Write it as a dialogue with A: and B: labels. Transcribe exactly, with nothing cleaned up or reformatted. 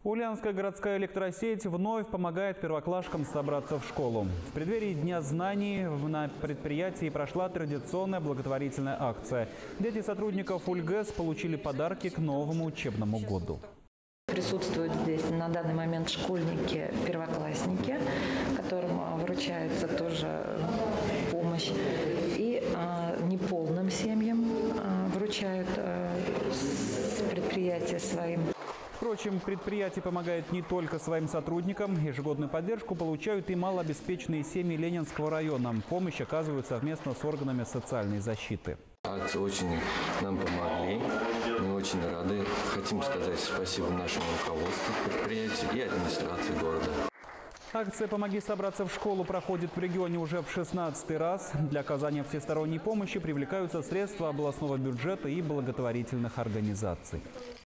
A: Ульяновская городская электросеть вновь помогает первоклашкам собраться в школу. В преддверии Дня знаний на предприятии прошла традиционная благотворительная акция. Дети сотрудников УльГЭС получили подарки к новому учебному году.
B: Присутствуют здесь на данный момент школьники-первоклассники, которым вручается тоже помощь. И а, неполным семьям а, вручают а, с предприятия своим.
A: Впрочем, предприятие помогает не только своим сотрудникам. Ежегодную поддержку получают и малообеспеченные семьи Ленинского района. Помощь оказывают совместно с органами социальной защиты.
C: Акции очень нам помогли. Мы очень рады. Хотим сказать спасибо нашему руководству предприятия и администрации города.
A: Акция «Помоги собраться в школу» проходит в регионе уже в шестнадцатый раз. Для оказания всесторонней помощи привлекаются средства областного бюджета и благотворительных организаций.